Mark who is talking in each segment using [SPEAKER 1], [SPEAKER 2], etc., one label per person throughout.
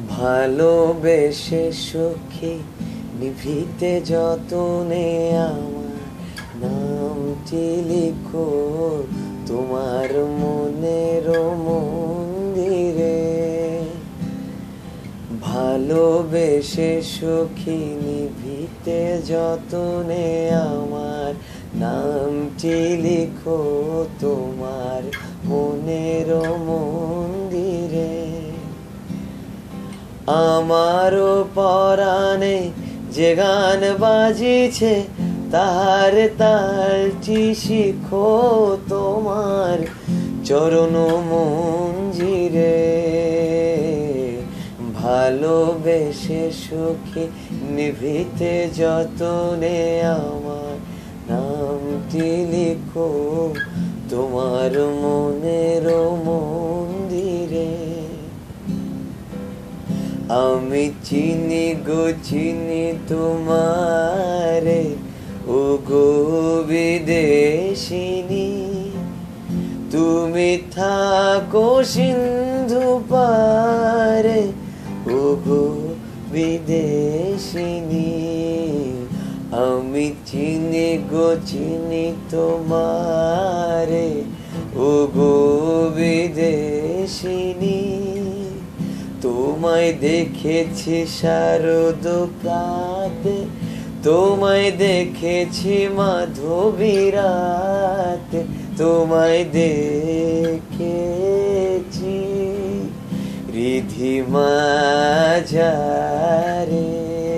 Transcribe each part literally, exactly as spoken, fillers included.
[SPEAKER 1] ভালোবেসে সখী নিভৃতে যতনে আমার নামটি লিখো তোমার মনের মন্দিরে। ভালোবেসে সখী নিভৃতে যতনে আমার নামটি লিখো তোমার মনের মন্দিরে। আমারও পরাণে যে গান বাজিছে তার তালটি শিখো তোমার চরণ মঞ্জিরে। ভালোবেসে সখী নিভৃতে যতনে আমার নামটি লিখো তোমার মনের মন্দিরে। আমি চিনি গো চিনি তোমারে ও গো বিদেশিনী, তুমি থাকো সিন্ধু পারে ও গো বিদেশিনী। আমি চিনি গো চিনি তোমারে ও গো বিদেশিনী, তোমায় দেখেছি শারদ প্রাতে, তোমায় দেখেছি মাধবী রাতে, তোমায় দেখেছি রিধিমা যারে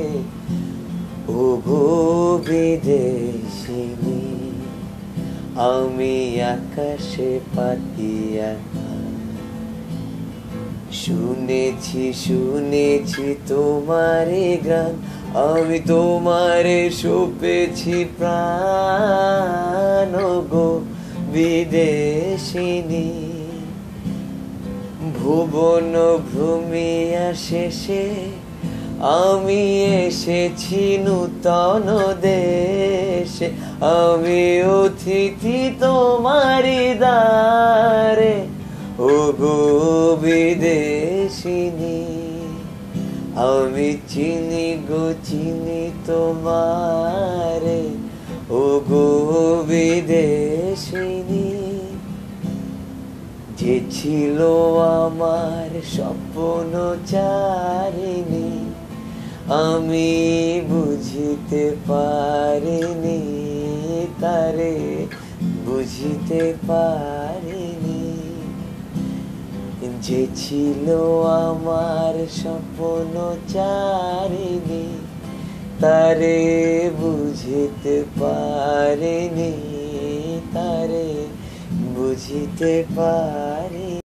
[SPEAKER 1] ও গো বিদেশিনী। আমি আকাশে পাতিয়া শুনেছি শুনেছি তোমারে গান, আমি তোমারে সপেছি প্রাণ গো বিদেশিনী। ভুবন ভ্রমিয়া শেষে আমি এসেছি নূতন দেশে, আমি অতিথি তোমারি দ্বারে ও গো বিদেশিনী। আমি চিনি গো চিনি তোমারে ও গো বিদেশিনী। যে ছিল আমার স্বপ্ন চারিণী, আমি বুঝিতে পারিনি তারে বুঝিতে পারিনি। যে ছিল আমার স্বপ্ন চারিণী, তারে বুঝিতে পারিনি তারে বুঝিতে পারিনি।